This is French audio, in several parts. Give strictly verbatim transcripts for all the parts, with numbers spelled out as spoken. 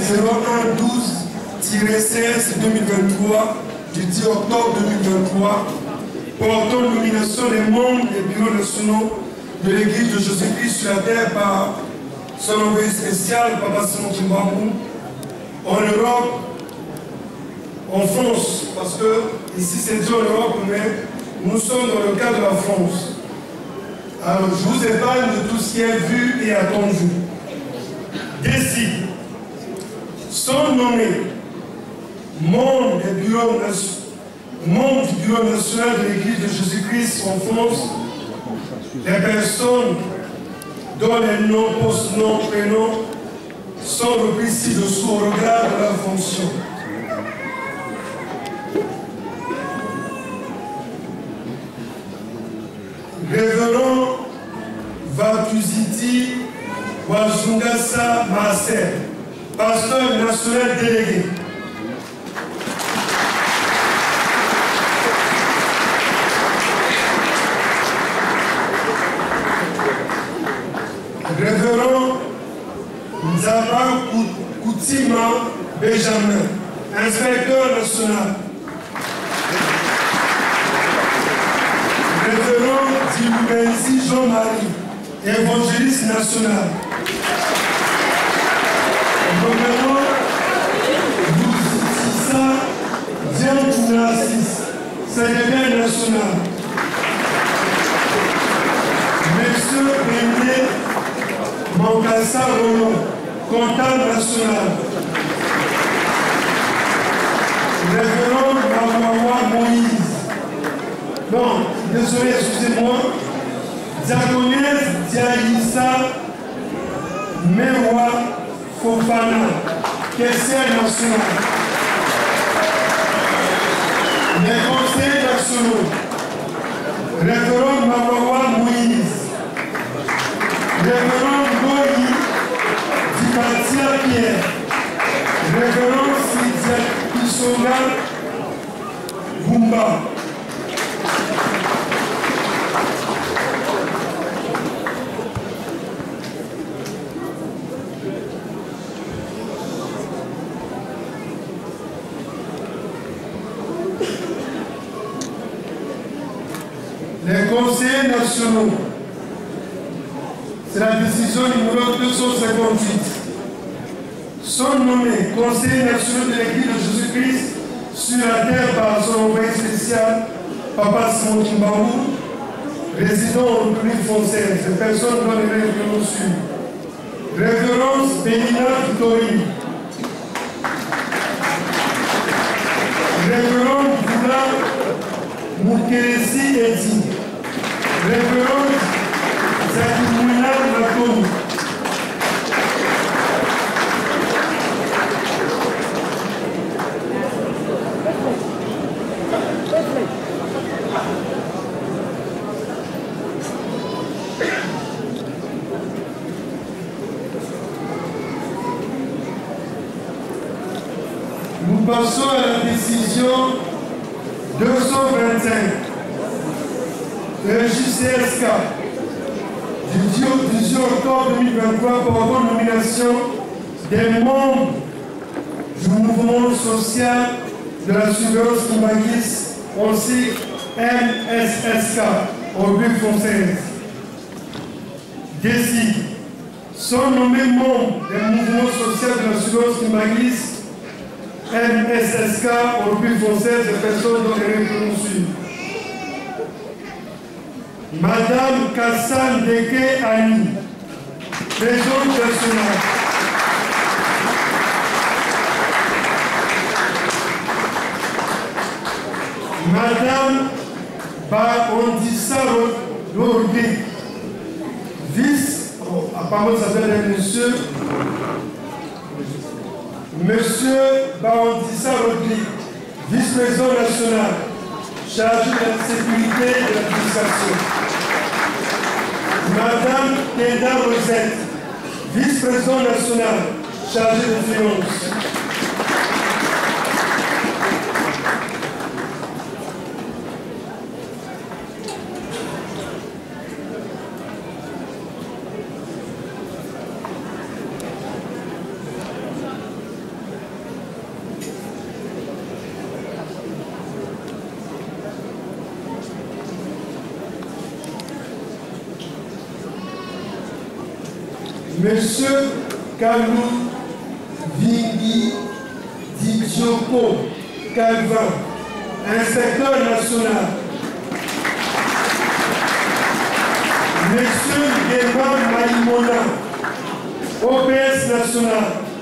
zéro un douze seize deux mille vingt-trois du dix octobre deux mille vingt-trois portant nomination des membres des bureaux nationaux de l'Église de Jésus-Christ sur la terre par son envoyé spécial, Papa Simon Kimbambu, en Europe, en France, parce que ici c'est dit en Europe, mais nous sommes dans le cas de la France. Alors je vous épargne de tout ce qui est vu et attendu. Décide, sont nommés membres des bureaux membres du Bureau national de l'Église de Jésus-Christ en France, les personnes dont les noms, post-noms, prénoms sont repris ci-dessous au regard de leur fonction. Révérend Vatuziti Wazungasa Marcel, pasteur national délégué. Révérend Nzaba Koutima Benjamin, inspecteur national. Révérend Diloubenzi Jean-Marie, évangéliste national. Révérend Bouzissa Diantounassis, secrétaire national. Monsieur Bené Mankassa Roland, comptable national. Révérend Mamawa Moïse. Non, désolé, excusez-moi. Diaconesse Diaïssa Mewa Fofana, caissière nationale. Les conseillers nationaux. Révérend Mamawa Moïse. Révérend Goyi Dibatia Pierre. Révérend Sidia Kisonga Bumba. Les conseillers nationaux, c'est la décision numéro deux cent cinquante-huit, sont nommés conseillers nationaux de l'Église de Jésus-Christ sur la terre par son envoyé spécial, Papa Simon Kimbambu, résident en République française. Ces personnes dont les règles suivent. Révérence Bénina Victorie. Révérend Boula Moukelesi Edi. Révérend Zakimouna Matou. Nous passons à la décision deux cent vingt-cinq de J C S K du dix octobre deux mille vingt-trois portant nomination des membres du mouvement social de la surveillance Kimbangis, aussi M S S K, en République française. Décide, sont nommés membres des mouvements sociaux de la surveillance Kimbangis, M S S K, en République française, des personnes dont les règles suivent. Madame Kassan Deke Annie, présidente nationale. Madame Baondissa Rodrigue, vice, oh, apparemment ça s'appelle un monsieur, Monsieur Baondissa Rodrigue, vice-président national, chargé de la sécurité et de l'administration. Madame Kenda Rosette, vice-président national, chargé de finances. Monsieur Kalou Vingi Didioko Calvin, inspecteur national. Monsieur Guéba Maïmona, O P S national.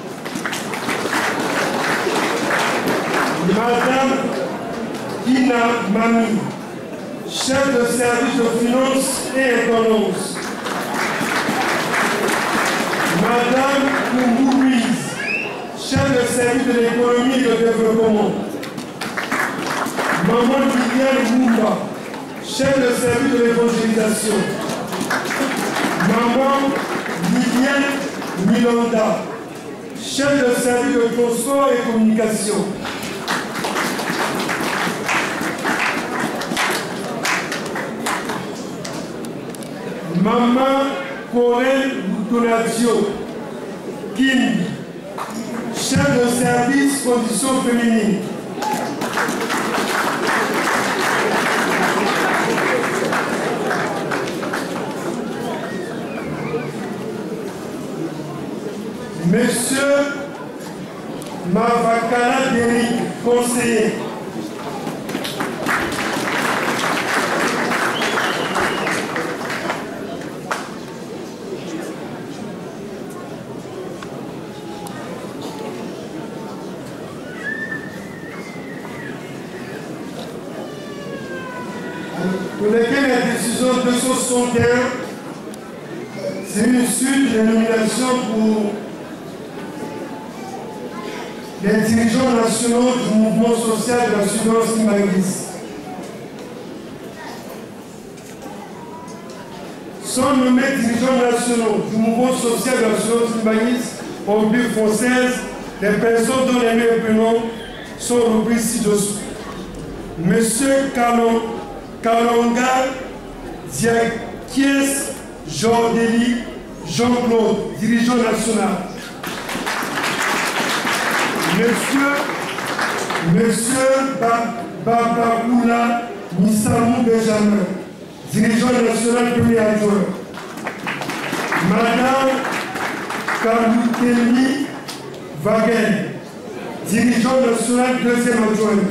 Madame Ina Mami, chef de service de finances et économie. Madame Koumou Louise, chef de service de l'économie et de développement. Maman Viviane Moumba, chef de service de l'évangélisation. Maman Viviane Milanda, chef de service de transport et communication. Maman Corel Donatio, Kim, chef de service conditions féminines. Monsieur Mavakala Derrick, conseiller. Pour lesquels la décision deux cent soixante et un, c'est une suite de nomination pour les dirigeants nationaux du mouvement social de la Sud-Ouest Imagis. Sont nommés dirigeants nationaux du mouvement social de la Sud-Ouest Imagis en République française, les personnes dont les meilleurs prénoms sont repris ci-dessous. Monsieur Kalon, Kalonga Diakies Jordeli Jean-Claude, dirigeant national. Monsieur, Monsieur Babaoula Missamou Benjamin, dirigeant national premier adjoint. Madame Kaboutemi Wagen, dirigeant national deuxième adjointe.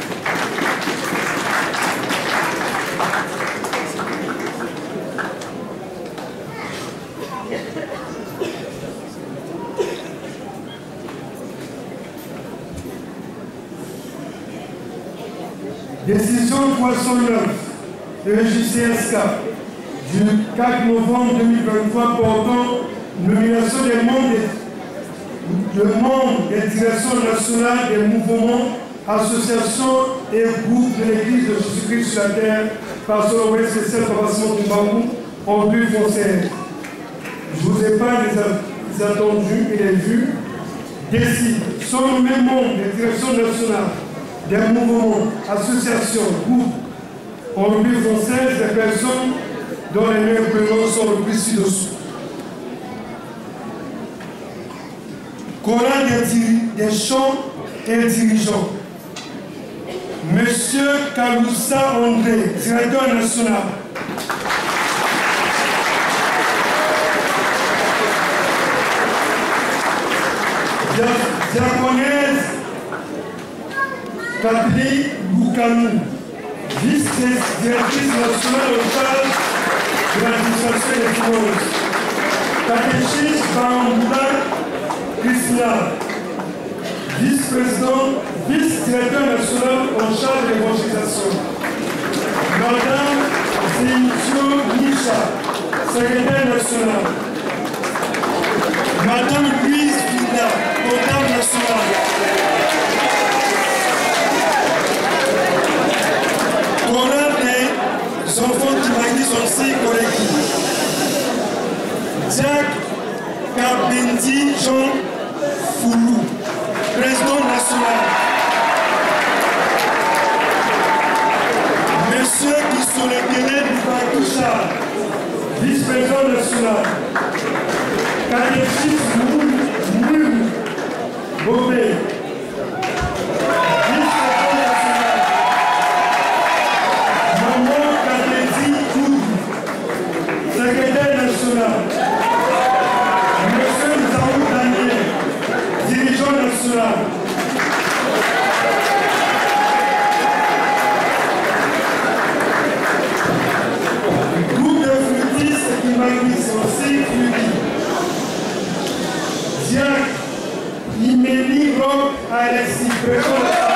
Décision trois cent neuf de la J C S K du quatre novembre deux mille vingt-trois portant nomination des membres des, de membres des directions nationales des mouvements, associations et groupes de l'Église de Jésus-Christ sur la terre par son envoyé spécial Tabassement Toumbakou en République française. Je vous épargne les attendus et les vus. Décide, sont nommés membres des directions nationales des mouvements, associations, groupes en République française, des personnes dont les meilleurs prénoms sont repris ci-dessous. Chorale des, des chants et dirigeants. Monsieur Kaloussa André, directeur national. Diaconesse Kabli Boukanou, vice-directrice nationale en charge de l'administration des finances. Catéchiste Baramboula Krishna, vice-président, vice-directeur national en charge de l'évangélisation. Madame Zénitio Nisha, secrétaire national. Madame Louise Vida, comptable national. Chorale des enfants qui magnissent aussi collectif. Jacques Kabendi Jean Foulou, président national. Monsieur Kissolekele Boubatoucha, vice-président national. Catéchiste Moum Bobé, vice-président national. Maman Kadezi Koudou, secrétaire national. Imeni Rob Alexis, présent.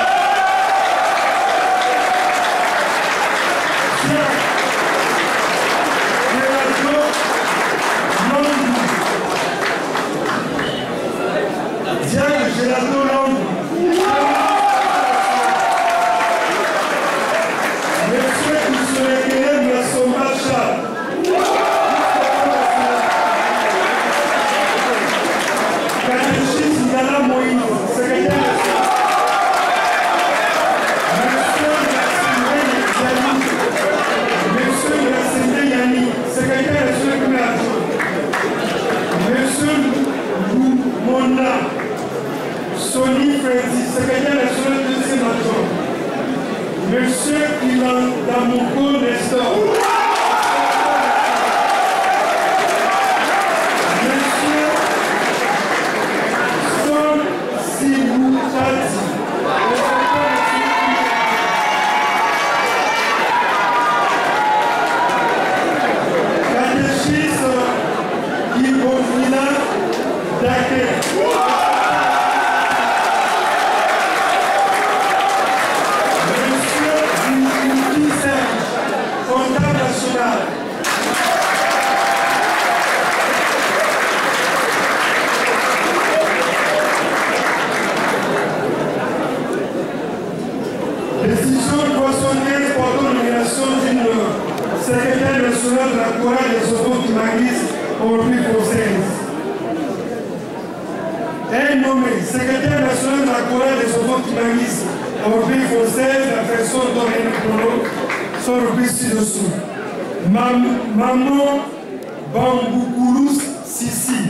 Sony Freddy, secrétaire national de sénateur. Monsieur Ilan Damoko Nestor. Monsieur Son Sibou Tati. Catéchiste Ibofina Dake. Décision trois cent quinze portant nomination d'une secrétaire nationale de la chorale des Sopos qui m'agrissent en République française. Est nommé secrétaire national de la chorale des Sopos qui m'agrissent en République française, la personne dont les pronoms sont repris ci-dessous. Mam, Maman Bamboukoulous Sissi.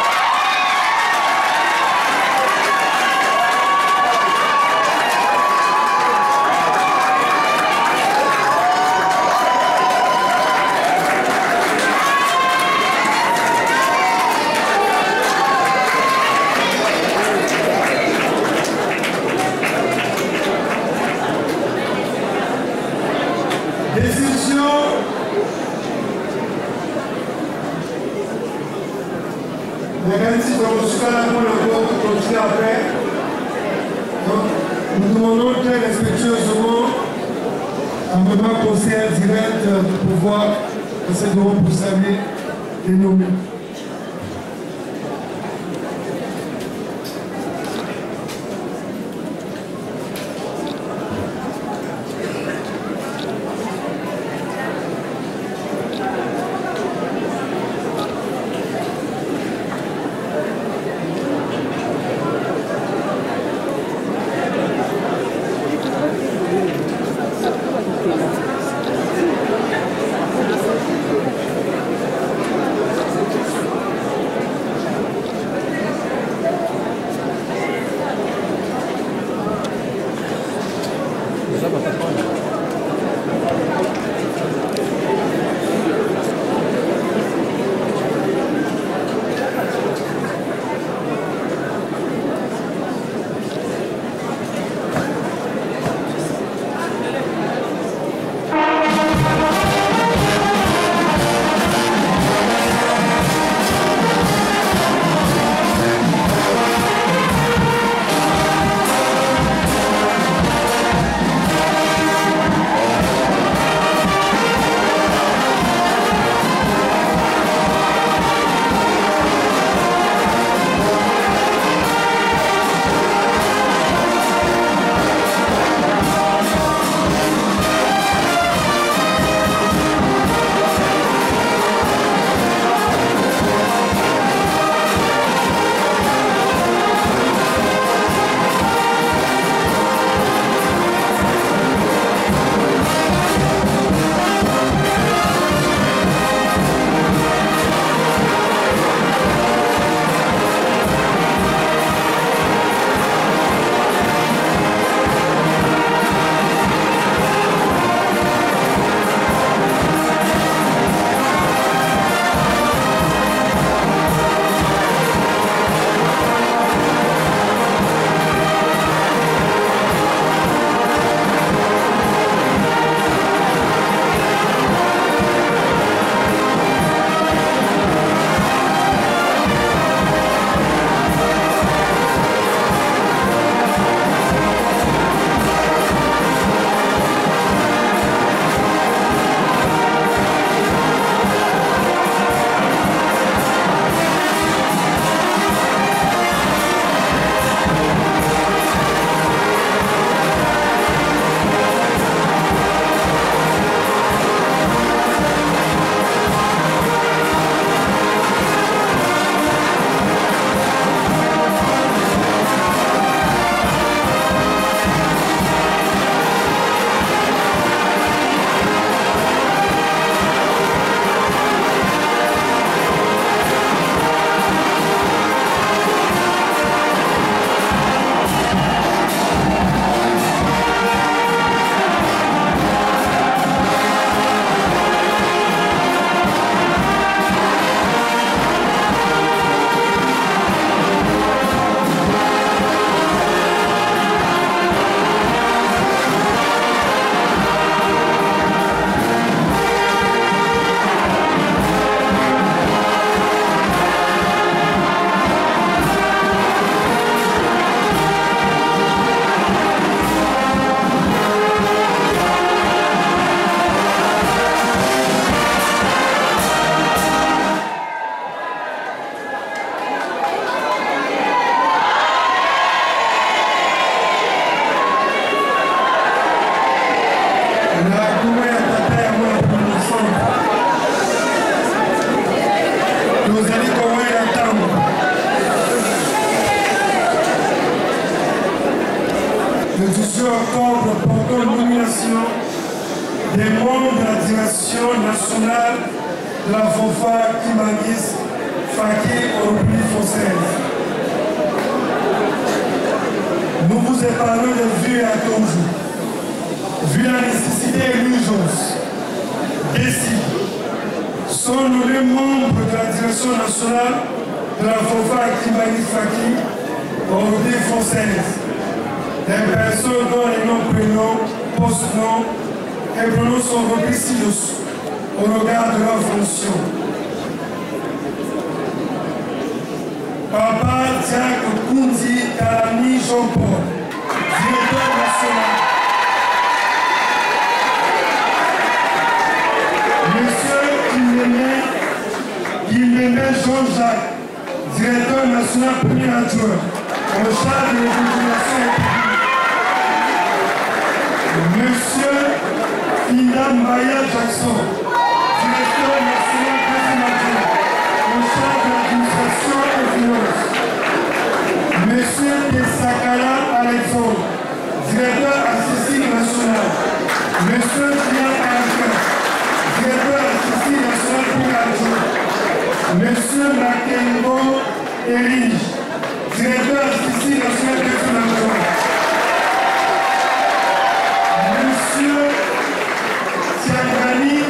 Décision les garanties comme ce cas-là pour le continuer après. Donc, nous demandons très respectueusement à Mme conseillère directe de pouvoir passer devant pour saluer les nommés. le dix-huit octobre portant nomination des membres de la direction nationale de la FOFA Kimangis Faki en République française. Nous vous épargnons de vue à toujours, vu la nécessité et l'urgence. Ici, sont nommés membres de la direction nationale de la FOFA Kimangis Faki en République française. Des personnes dont les noms, prénoms, post-noms et pronoms sont repris ci-dessous au regard de leur fonction. Papa Diak Kundi Kalani Jean-Paul, directeur national. Monsieur Guiméné Jean-Jacques, directeur national premier adjoint, en charge de l'éducation publique. Monsieur Ina Maya Jackson, directeur national deuxième adjoint, en charge de l'administration et finances. Monsieur Tessakala Alexandre, directeur artistique national. Monsieur Pierre Alpin, directeur artistique national premier adjoint. Monsieur Makengo Erige, directeur artistique national deuxième adjoint. Monsieur Tiagani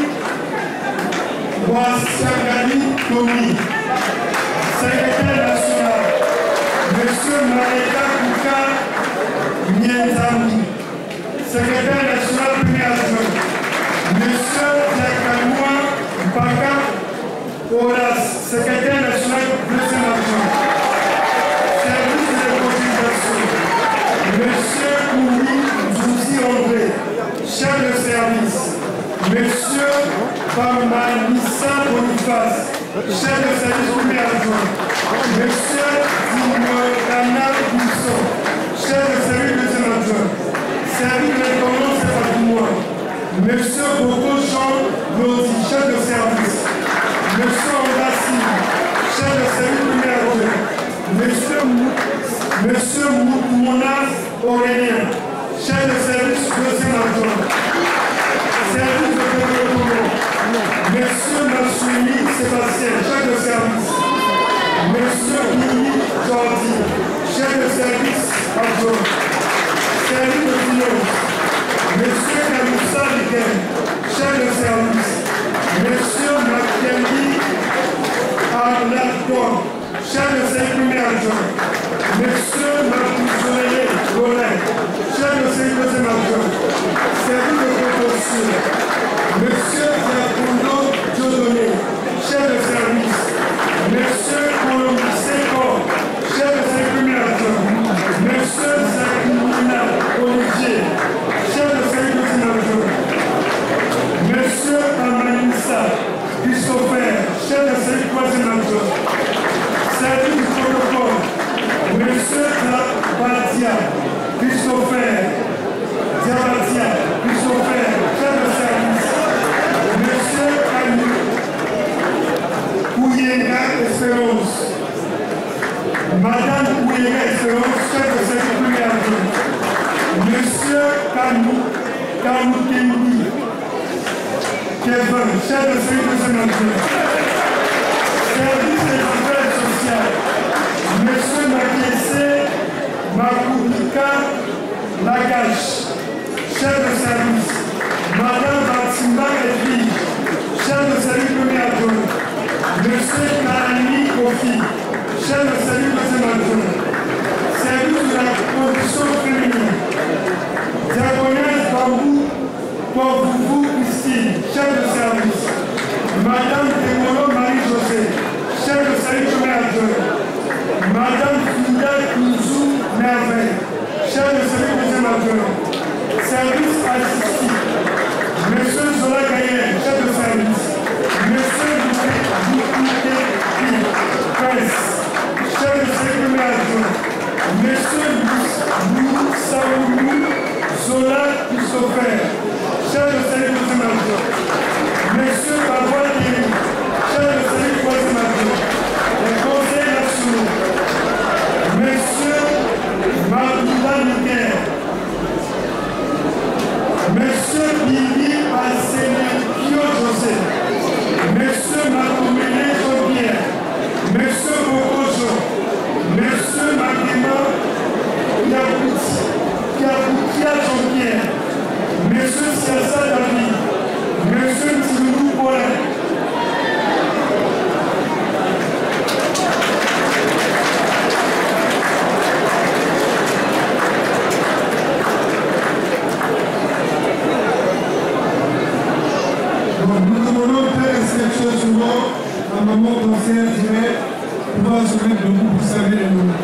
Ouassiagani Tomi, secrétaire national. Monsieur Mareka Kouka Nienzami, secrétaire national premier adjoint. Monsieur Diakanoua Mpaka Oras, secrétaire national deuxième adjoint. Service de cotisation. Monsieur Kouri Zouzi André, chef de service. Monsieur Bamanissa Boniface, chef de service premier adjoint. Monsieur Dimodana Bousson, chef de service deuxième adjoint. Service de l'indépendance et patrimoine. Monsieur Boko Jean Lodi, chef de service. Monsieur Andassi, chef de service premier adjoint. Monsieur Monsieur Moumouna Aurélien, chef de service deuxième adjoint. Service de développement. Monsieur Massouli Sébastien, chef de service. Monsieur Mimi Jordi, chef de service adjoint. Service de finance. Monsieur Kamoussa Liken, chef de service. Monsieur Makendi Arladon, chef de service premier adjoint. Monsieur Makouzolé Rolet, chef de service deuxième adjoint. Service de promotion. Monsieur Diakondo Diodoné, chef de service. Monsieur Colombi Sekor, chef de service premier adjoint. Monsieur Zakimina Olivier, chef de service deuxième adjoint. Monsieur Amanissa Christopher, chef de service troisième adjoint. Service du protocole. Monsieur Batia Christopher, Diabatia Christopher, chef de service. Monsieur Kanu Kouyenga Espérance. Madame Kouyenga Espérance, chef de service premier adjoint. Monsieur Kanu Kanoukendi Kevin, chef de service deuxième adjoint. Service des affaires sociales. Monsieur Makiese Makoubika Lagache, chef de service. Madame Batimba Edwige, chef de service premier adjoint. Monsieur Karani Kofi, chef de service deuxième adjoint. Service de la condition féminine. Diagonesse Bambou Povouvou Christine, chef de service. Madame Tegolo Marie-José, chef de service premier adjoint. Madame Fidel Kouzou Merveille, chef de service deuxième adjoint. Service artistique. Monsieur Zola Gayen, chef de service. Monsieur Bouké Prince, chef de service premier adjoint. Monsieur Lou Saoulou Zola Christopher, chef de service deuxième adjoint. Monsieur Babois Thierry, chef de service troisième adjoint. Les conseils nationaux. Monsieur Marouda Niker, souvent, à maman conseillère dirait, pouvoir se mettre debout pour saluer les noms.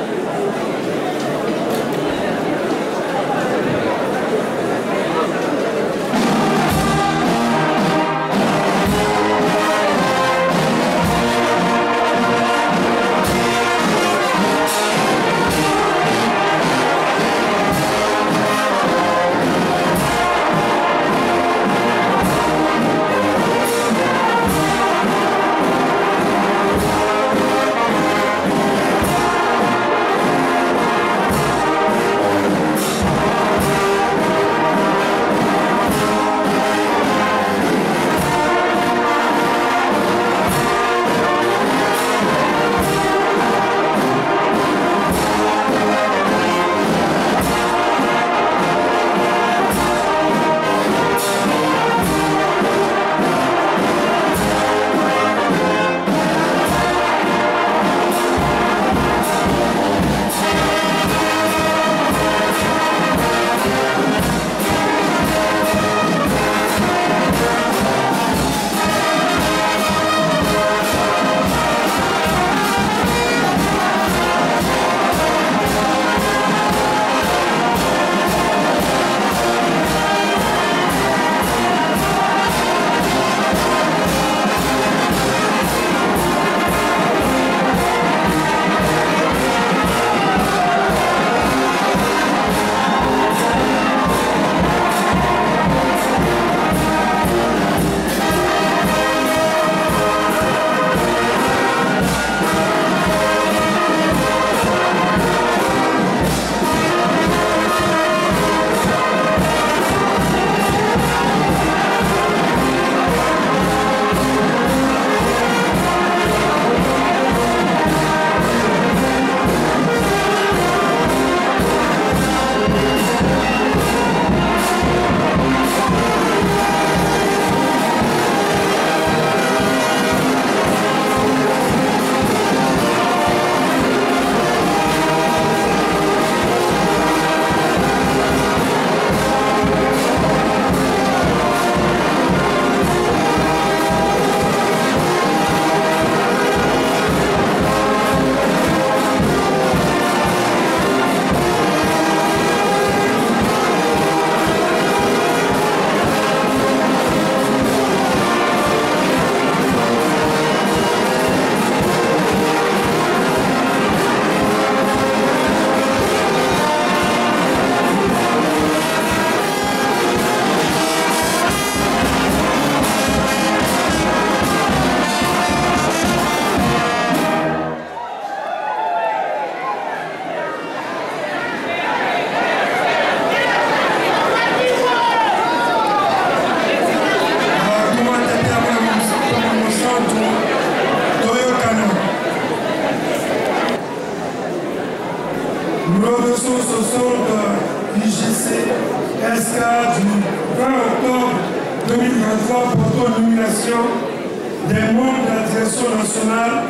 des membres de la direction nationale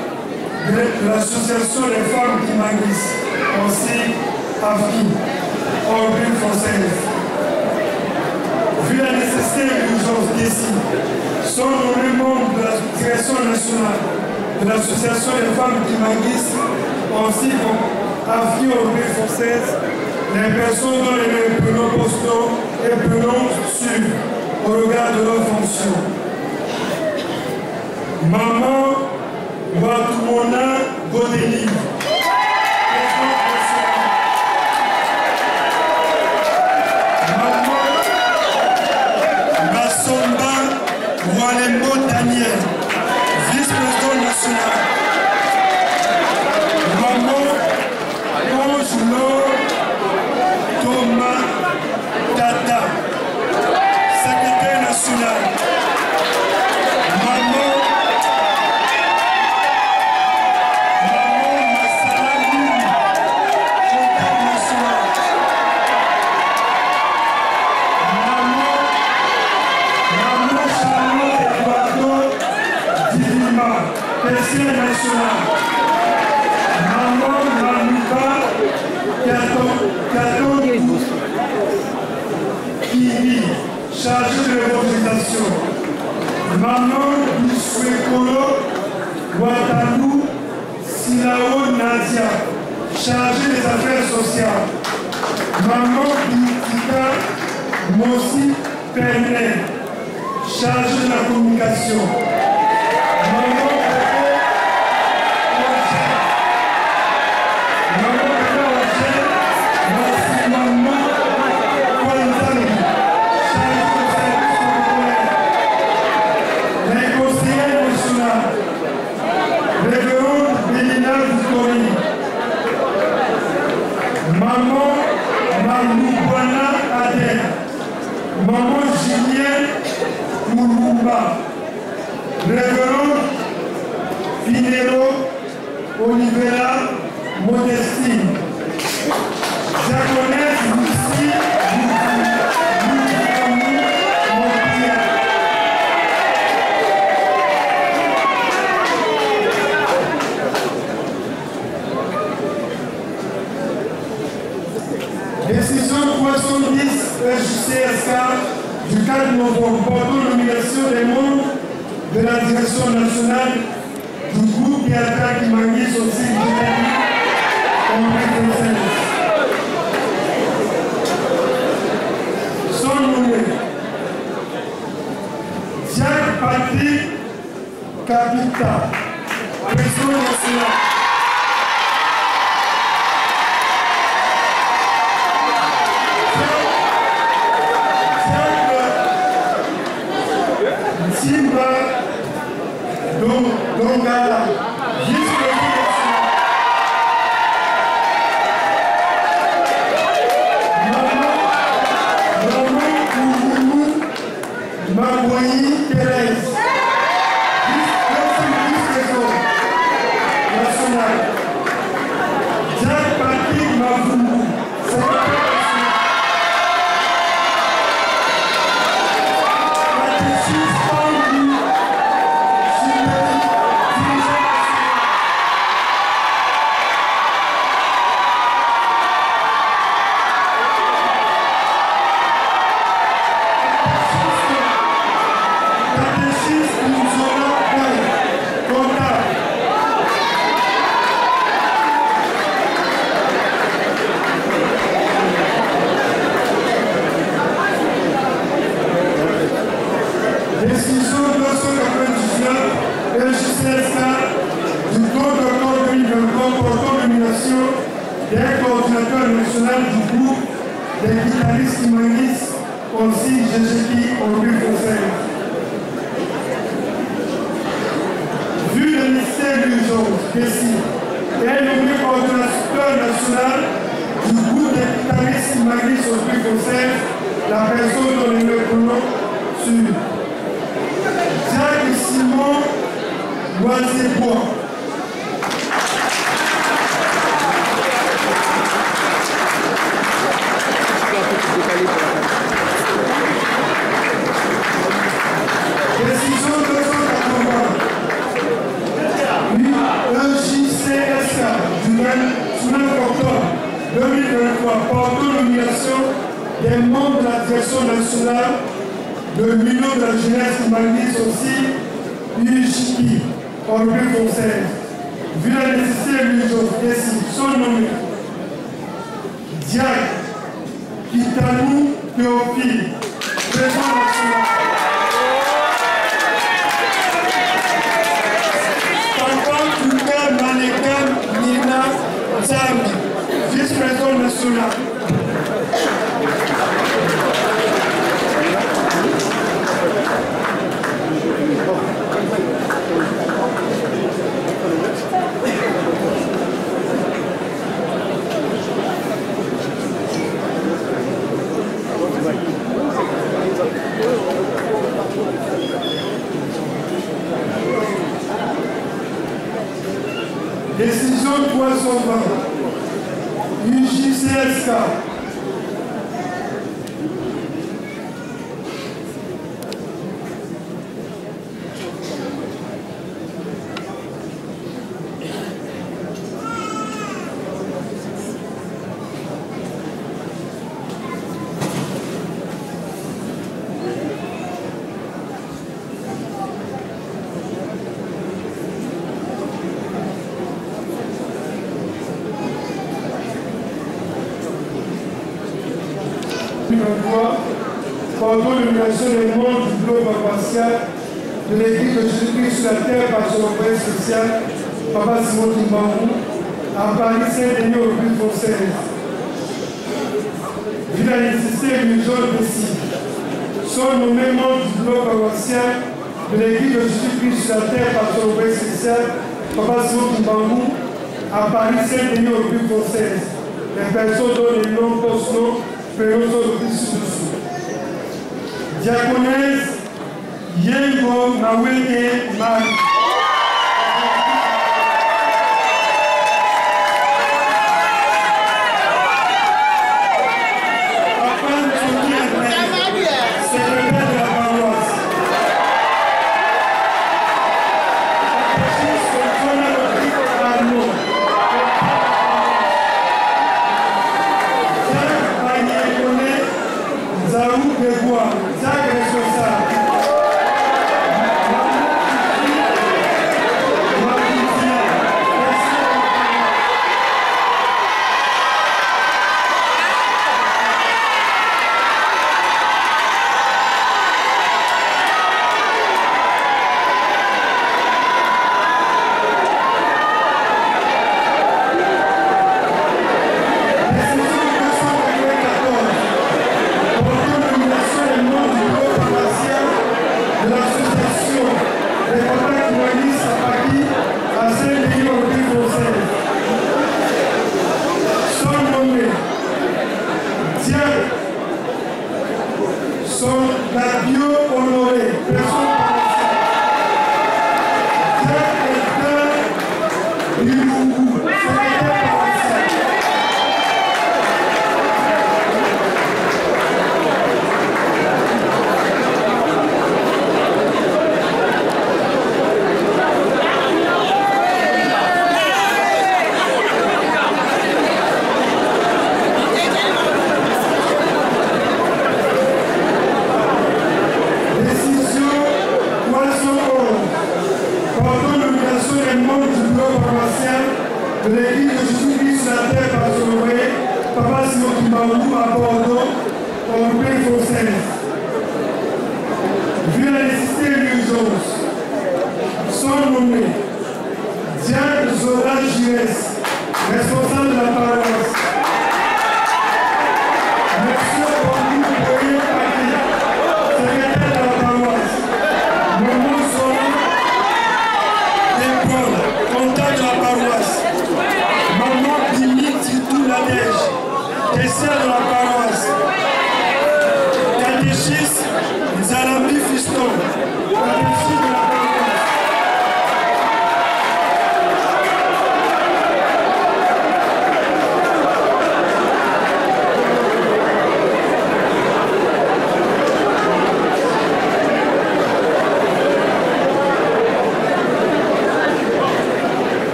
de l'association des femmes qui maïs, aussi A F I, Organe française. Vu la nécessité et l'urgence d'ici, sont nommés membres de la direction nationale de l'association des femmes qui maïs, ainsi qu'A F I, Organe française, les personnes dont les prénoms postaux et prénoms suivent au regard de leurs fonctions. Maman Watumona Godeni. Maman Bassomba Walembo Daniel, vice-président national. Maman Angelou Thomas Tata, secrétaire national. Maman Président national, Maman Manuka Kato Kibi, chargé de l'organisation, Maman Bissoué Sekolo Ouattalou Silao Nadia, chargée des affaires sociales. Maman Bitika Mossi Pernet, chargée de la communication. Maman Maman Maloubana Adel, Maman Julien Moulumba, Révérend Pinero Olivera Modestine, Diaconesse Lucie Moupia. Décision trois cent dix F J C S K du quatre novembre portant nomination des membres de la direction nationale du groupe Piatra Kimangui Sossi Djibouti en conseil. Sont nommés Jacques Patrick Capita, président national. Simba Dongala, vice-président national. Maman Koumoumou Maboyi Thérèse, vice-président national. Jacques Patrick Mavoumou, secrétaire décision deux cent quatre-vingt-dix-neuf F J C S K du trois octobre deux mille vingt-trois portant nomination d'un coordinateur national du groupe des guitaristes Kimangis aussi G G P au but conseil. Vu le ministère de l'urgence, décide est nommé coordinateur national du groupe des guitaristes Kimangis au but conseil la personne dont les noms pronoms sur Jacques Simon Boisebois. Décision deux cent quatre-vingts E J C S K du vingt-neuf octobre deux mille vingt-trois portant nomination des membres de la direction nationale de l'Union de la jeunesse Kimangis aussi, U J P, en but conseil. Vu la nécessité de l'urgence, décide, sont nommés Diak Kitanou Théophile, président national. Papa Touka Manekan Nina Zami, vice-président national. Décision trois cent vingt U J C S K. mille vingt-trois, portant l'illumination des membres du bureau paroissial de l'Église de Jésus-Christ sur la terre par son envoyé social, Papa Simon Kimbangu, à Paris Saint-Denis au but française. Vu la nécessité d'urgence précise, sont nommés membres du bureau paroissial de l'Église de Jésus-Christ sur la terre par son envoyé social, Papa Simon Kimbangu, à Paris Saint-Denis au but française. Les personnes dont les noms, post-noms, prénoms sont le plus dessous. Diaconesse Yengo Naweke Marie.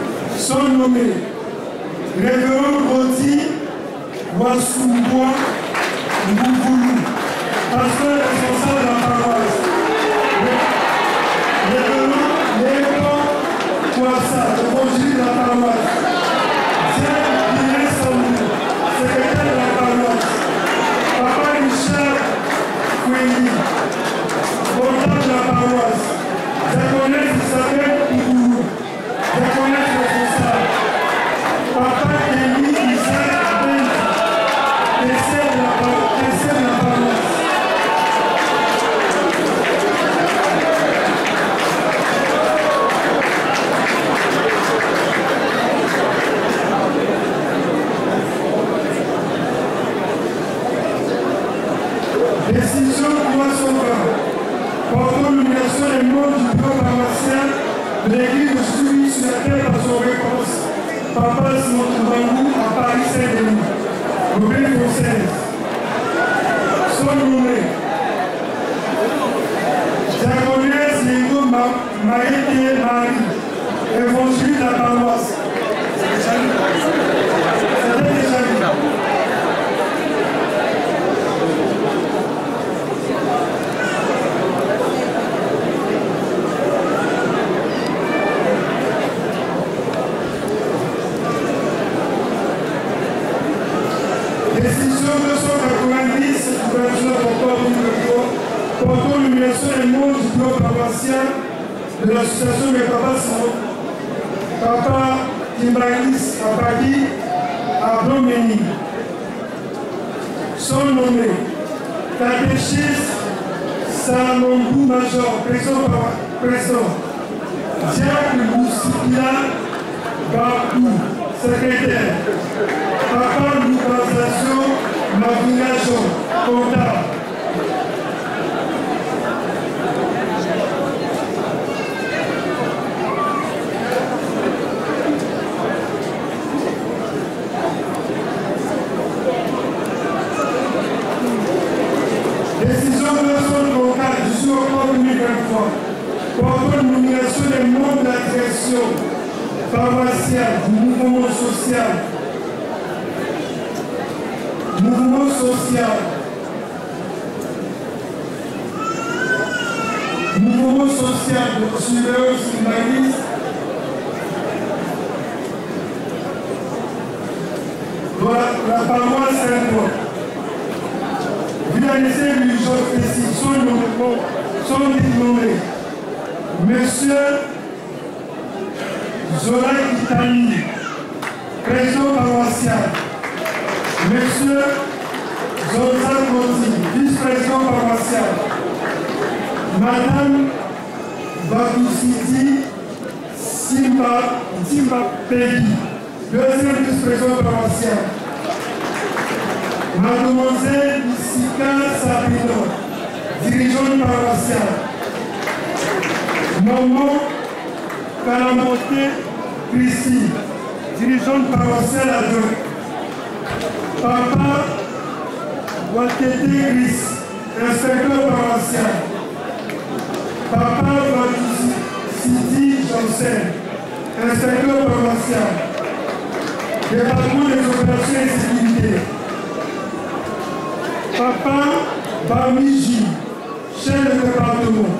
Sont nommés Révérend Roti Wassoumbois Mouvoulou, pasteur responsable de la paroisse. Léon Kouassa, évangile de la paroisse. Diane Guiné Sambou, secrétaire de la paroisse. Papa Michel Kouéni, comptable de la paroisse. Diaconesse Isabelle Mouvoulou, diaconesse responsable. Papa Kémy Isaac Benji, décès de la paroisse. Décision trois cent vingt portant nomination des membres du bureau paroissial de l'église de Jésus sur la terre par son réponse. Papa Simon Toubangou à Paris Saint-Denis. Robin Française. Sont nommés Diaconesse Légo Maïté Marie, évangile de la paroisse. C'était déjà vu. Décision deux cent quatre-vingt-dix du vingt-neuf octobre deux mille vingt-trois portant nomination des membres du bureau paroissial de l'association des papas Simon, Papa Timbangis Abadi à Blomeni. Sont nommés catéchiste Salomou Major, présent, Diacre Moussipia Babou, secrétaire. Papa Loubazation Mavingation, comptable. Décision deux cent trente-quatre du six octobre deux mille vingt-trois portant nomination des membres de la direction paroissiale du mouvement social. Mouvement social. Mouvement social de surveillance humaniste. Dans la, la paroisse Saint-Paul. Villanisé Louis-Georges Pessis, son nom, son diplômé. Monsieur Zola Kitani, président paroissial. Monsieur Zonza Kozi, vice-président paroissial. Madame Bakoussiti Simba, Simba Peggy, deuxième vice-président paroissial. Mademoiselle Sika Sabino, dirigeante paroissiale. Maman Kalamote Christy, dirigeante paroissiale adjointe. Papa Watete Chris, inspecteur paroissial. Papa Sidi Janssen, inspecteur paroissial. Département des opérations et sécurité. Papa Bamiji, chef de département.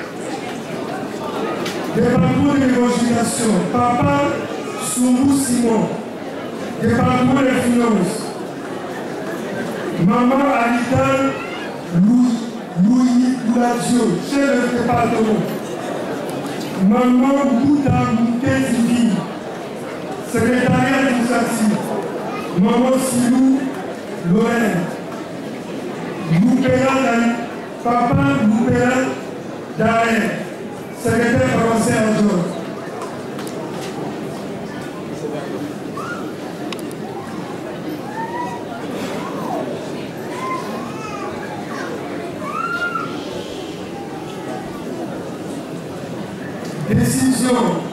Département de l'évangélisation. Papa Soumou Simon, département des finances. Maman Alida Louis Bouladio, chef de département. Maman Bouda Moukézivi, secrétariat administratif. Maman Silou Lorraine. Moupéra Papa Moupéra Daé, secrétaire paroissial adjoint. Décision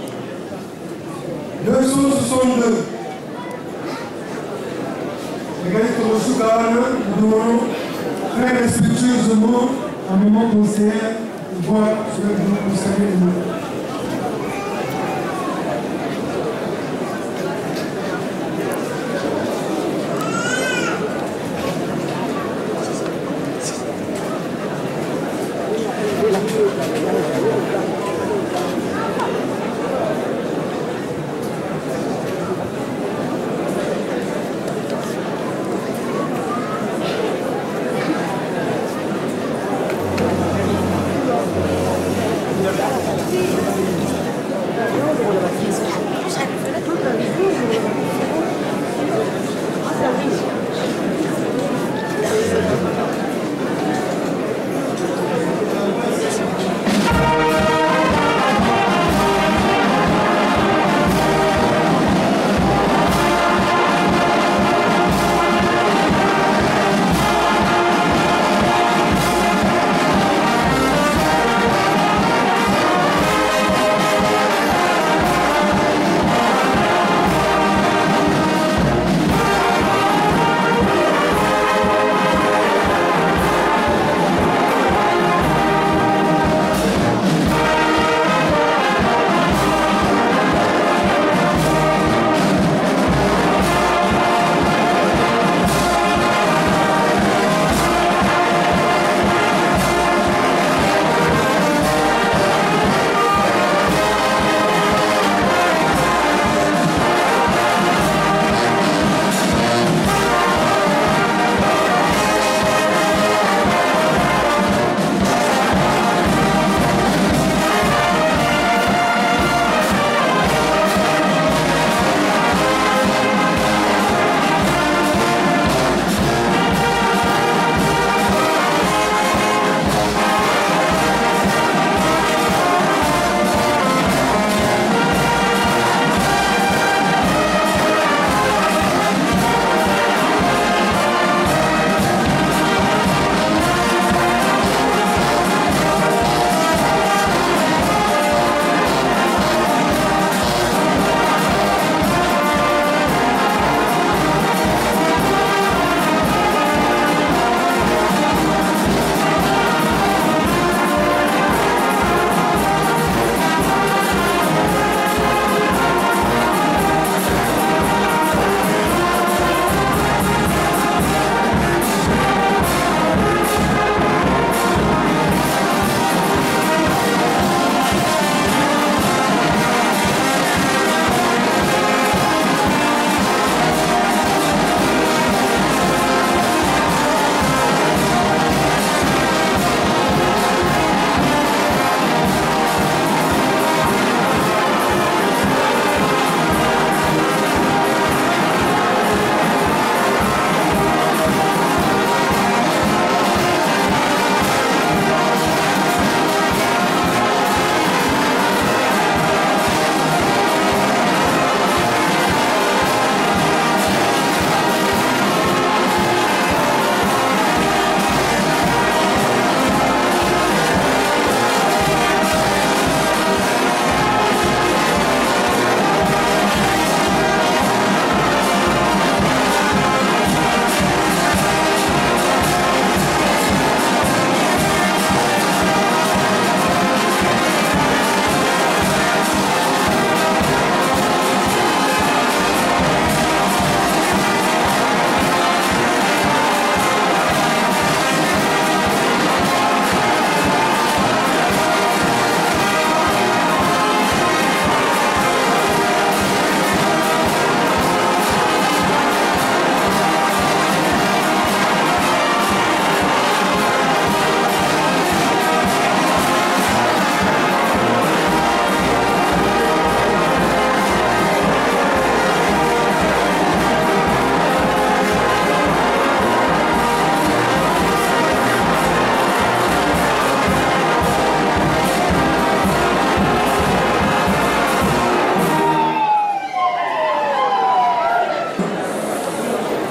deux cent soixante-deux. Regardez comment je nous demandons très respectueusement un moment conseil pour voir ce que vous savez les mots.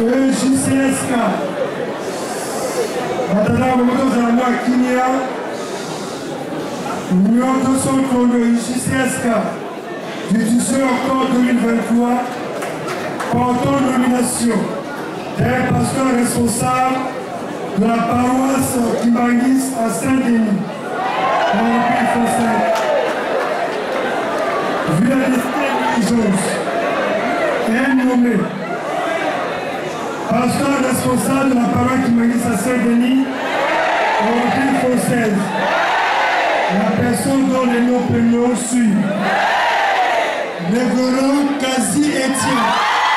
E J C S K. Batana Moto Zalamo Akinia. Union deux cent trente-deux E J C S K. Du dix-huit octobre deux mille vingt-trois. Portant nomination d'un pasteur responsable de la paroisse Kimangis à Saint-Denis, dans le pays français. Vu la diligence, est nommé pasteur responsable de la paroisse Kimangis à Saint-Denis, dans le pays français. La personne dont les noms prénoms suivent. Révérend Kazi Etienne.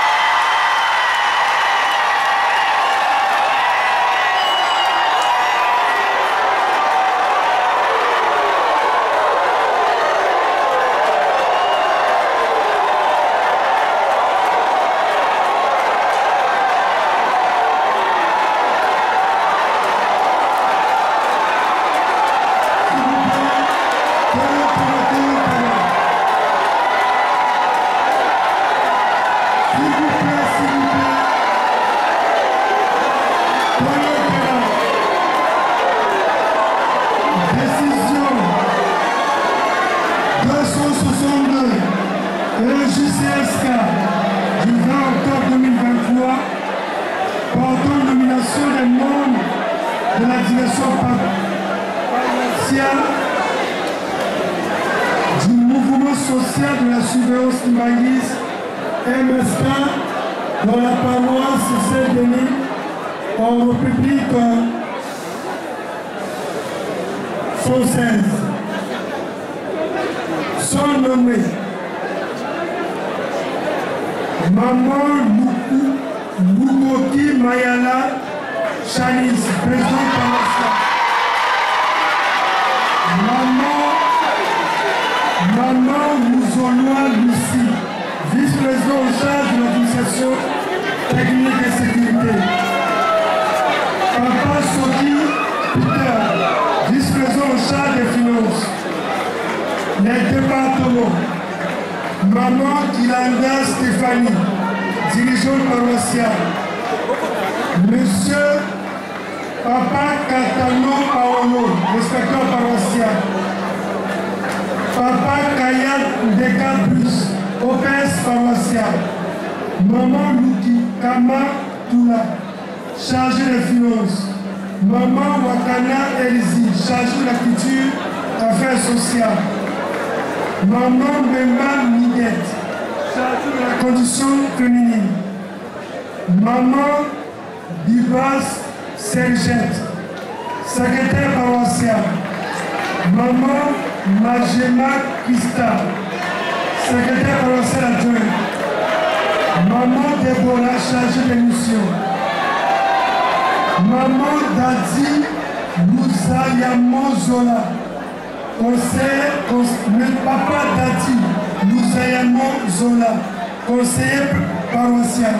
Sont nommés Maman Mukoki Mayala Chanis, président paroissial. Maman Maman Mouzoloa Lucie, vice-président en charge de l'administration technique et sécurité. Papa Soki Peter, vice-président en charge des finances. Les départements. Maman Kilanda Stéphanie, dirigeante paroissiale. Monsieur Papa Catano Paolo, inspecteur paroissial. Papa Kayat Dekabus, O P S paroissial. Maman Luki Kama Tula, chargé des finances. Maman Wakana Elzi, chargé de la culture, affaires sociales. Maman Memba Miguette, chargée de la condition féminine. Maman Bibas Sergette, secrétaire paroissial. Maman Majema Christa, secrétaire paroissial adjoint. Maman Déborah, chargée des missions. Maman Dadi Mouzayamo Zola, conseiller, conseiller, Papa Dati, Mouzayamo Zola, conseiller paroissial.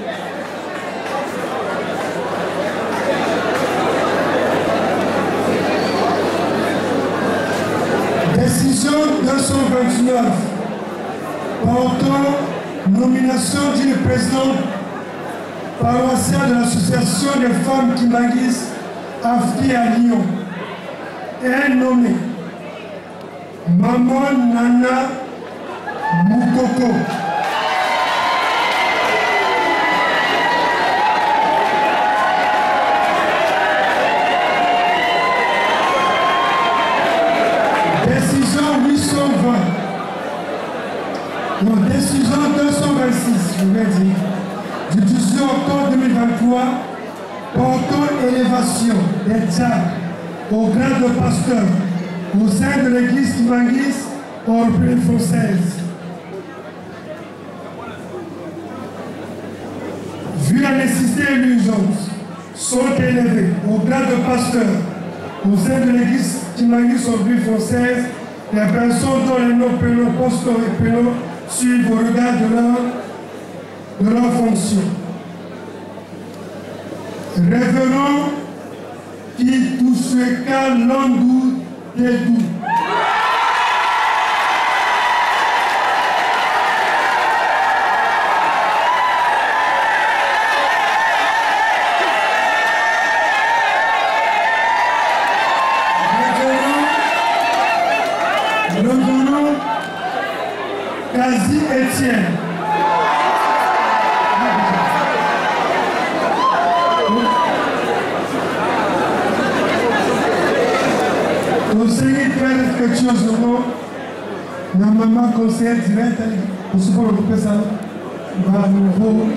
Décision deux cent vingt-neuf portant nomination d'une présidente paroissiale de l'association des femmes Kimangis Afri à Lyon. Est nommée Maman Nana Moukoko. Décision huit cent vingt. Non, décision deux cent vingt-six, je vais dire. Du dix-huit octobre deux mille vingt-trois, portant élévation des diacres au grade de pasteur au sein de l'église Kimangis en République française. Vu la nécessité et l'urgence, sont élevés au grade de pasteur au sein de l'église Kimangis en République française les personnes dont les noms pénaux, postaux et pénaux suivent au regard de leur, de leur fonction. Révérend qui toucheka Landou Dedou. Zazie Etienne. Conseiller faire quelque chose au nom. La maman conseillère directe, pour se faire occuper ça, va nous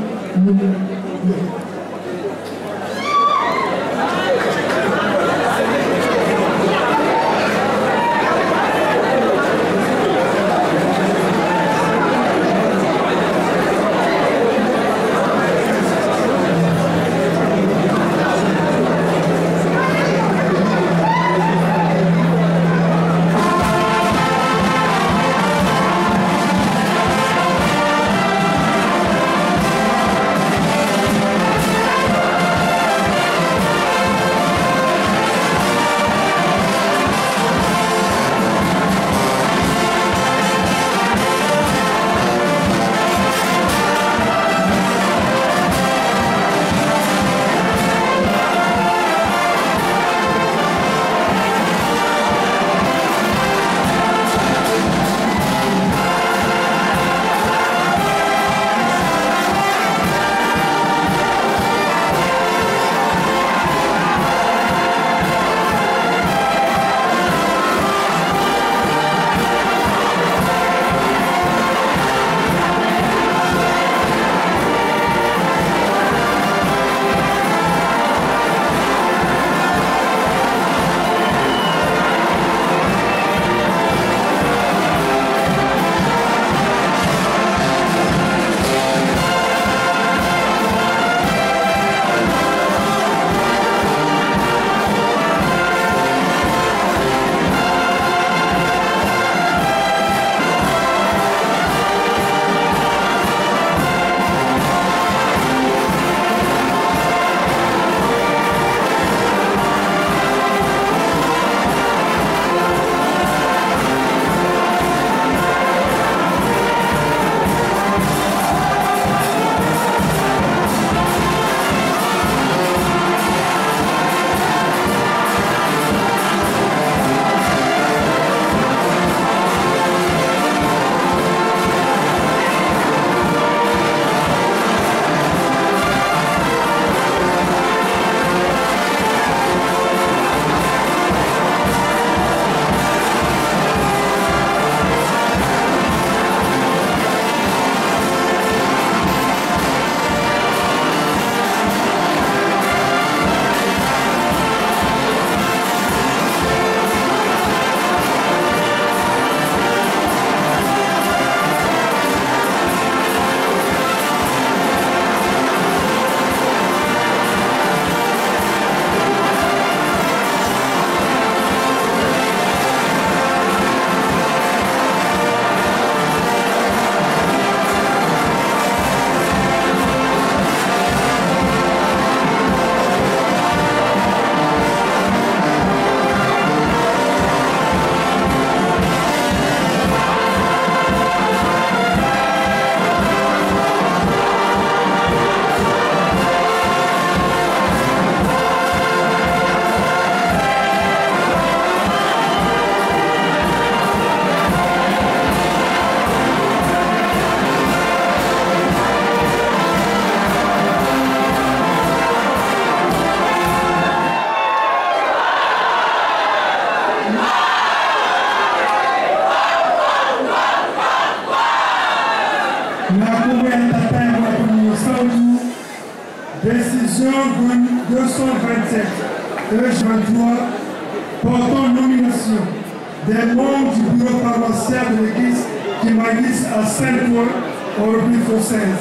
Décision deux cent vingt-sept vingt-trois portant nomination des membres du bureau paroissial de l'église qui m'aguise à Saint-Ouen, en République française.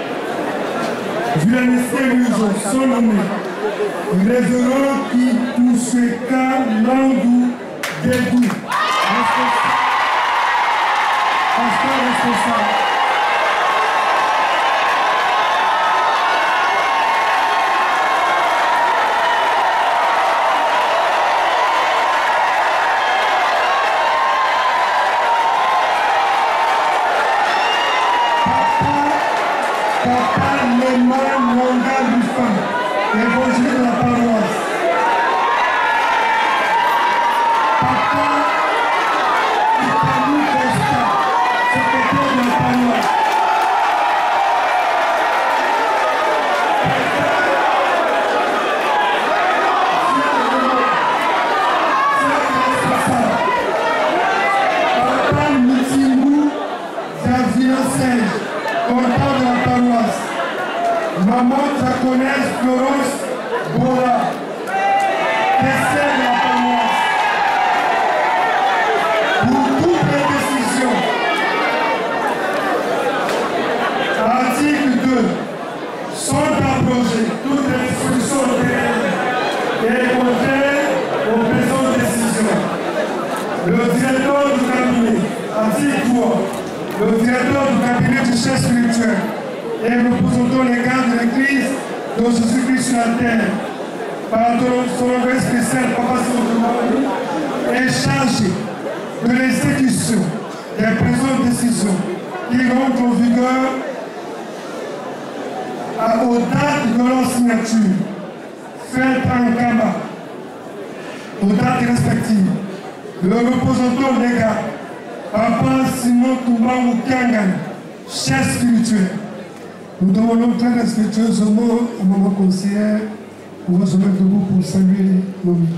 Vianney Rougeau, sont nommés Révérend qui Tousseka Landou Débou, pasteur responsable. Évangile de la paroisse. Papa, il t'a mis constat, secrétaire de la paroisse. Marie-Laurence Bola, Esther de la Paroisse, pour toutes les décisions. Article deux. Sont abrogées toutes les dispositions européennes et contraires aux présentes décisions. Le directeur du cabinet, article trois, le directeur du cabinet du chef spirituel et représentant les gardes de l'Église de Jésus-Christ sur la terre, par son envoyé spécial Papa Saint-Domingue, est chargé de l'exécution des présentes décisions qui rentrent en vigueur aux dates de leur signature, faites en Kama, aux dates respectives. Le représentant des gars, Papa Simon Toumba Moukangan, chef spirituel. Nous demandons très respectueusement à maman conseillère pour se mettre debout pour saluer nos vies.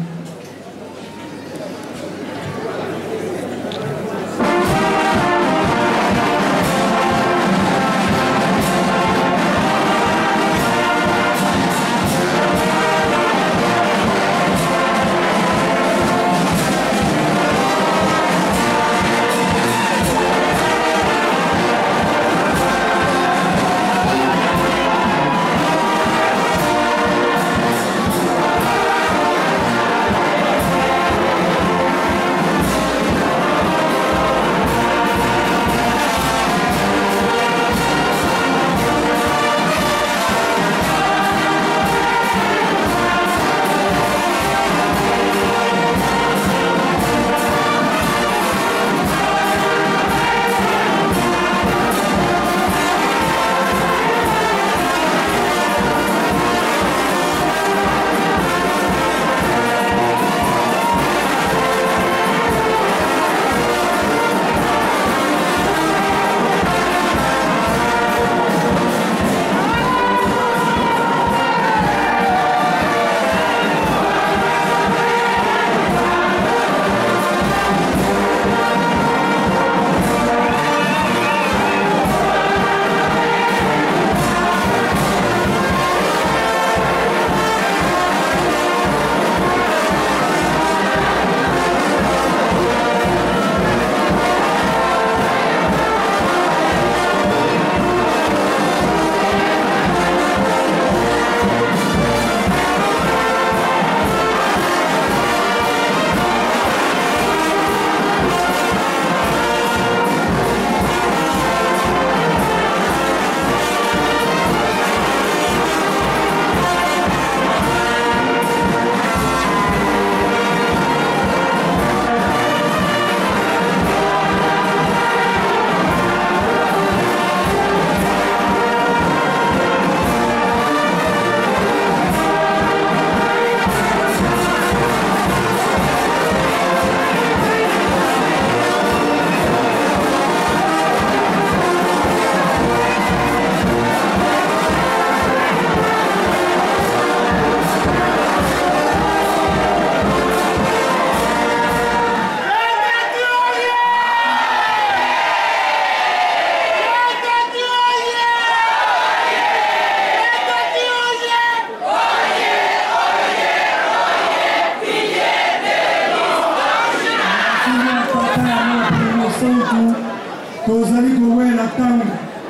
tozali kowela ntango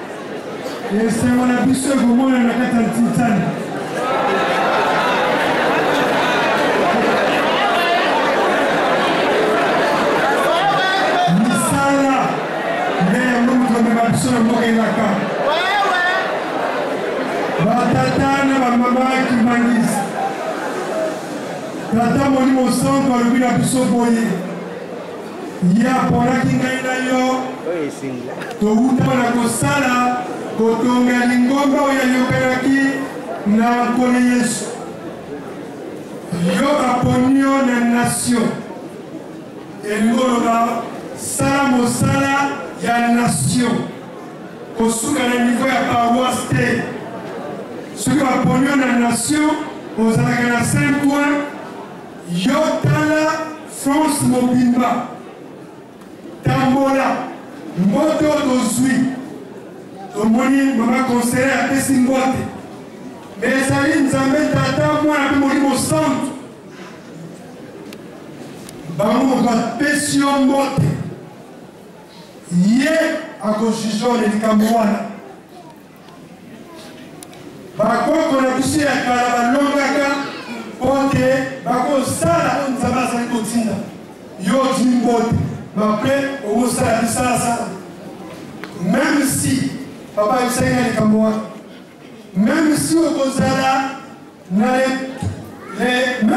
esengo na biso ekomona na kati ya titani misala nde yango moto amema biso na mboka elaka batata na bamama kimangisi tata molimo sango alobi na biso boye ya ponaki ngai na yo touta na kosala kotonga lingomba oyo ayokaki na nkolo Yesu yo aponi yo na nation elingi oloba sala mosala ya nation kosuka na niveau ya paroisse te soki baponi yo na nation ozalaka na cinq point yo tala France mobimba tambola moto tozwi tomoni mama conseiller apesi mbote mais ezali nzambe tata mwana mpe molimo santu bango moto apesi yo mbote ye akojuge na likambo wana bakoko na biso ya kala balongaka mpo te bakosala oyo nzambe azali kotinda yo otimi mbote mapre okosala bisalasala même si papa ayebisaki na likambo wana même si okozala na même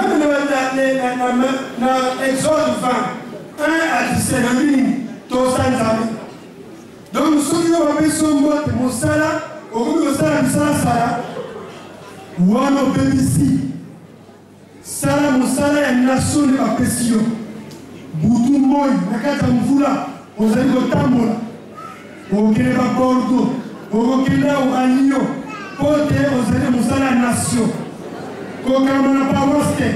na exode vingt un à dix-sept na mingi tosa nzambe donc soki yo bapesi yo mbote mosala okomi kosala bisalasala wana obebisi sala mosala ya nation nde bapesi yo butu moi na kati ya mvula ozali kotambola okokende ba bordeaux okokende oranio mpo te ozali mosala ya nation kokamba na paroisse te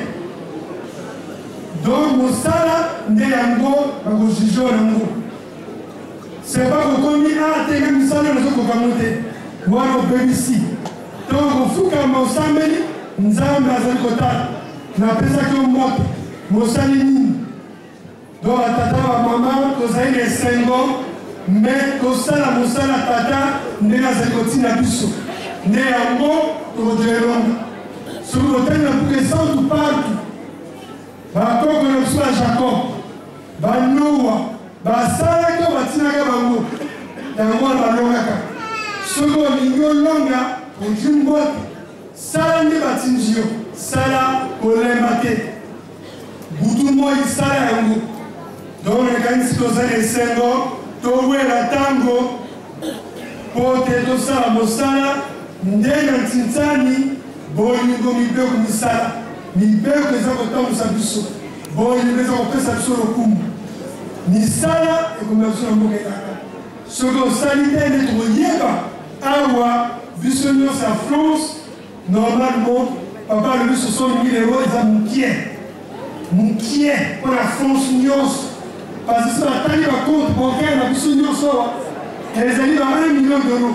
donc mosala nde yango bakojuge yango seba kokomi a tenga misala nazokokango te wana obebisi to kofukama osambeli nzambe azali kotala napesaki yo moto mosali nini donc batata bamama tozali na esengo mais tosala mosala tata ndenge azali kotinda biso nde yango tokojelonga soki totali na buku esantu partout bakoko na biso ya jacob banoa basalaki oyo batinaka bango yango wana balongaka soki olingi olonga ozwi mbote sala nde batindi yo sala kolemba te butu moi sala yango donc nakanisi tozali esengo towela ntango mpo te tosala mosala nde na ntintani bolingo mibeko misala mibeko eza kotambusa biso bolingo eza kopesa biso lokumu misala ekomela biso na mboka ekaka soki osali te nde tokoyeba awa biso nyonso ya france normalement papa alobi soixante mille euro eza mokie mokie mpo na france nyonso parce que so batali bacompte bancaire na biso nyonso awa ezali ba un million d'euro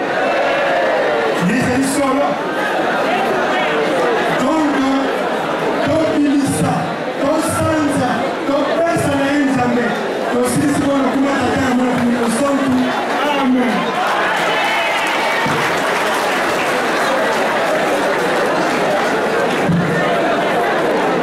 ezali solo donc tobimisa tosanza topesa na ye nzambe tosilisi wana kuma tata ya mwana santu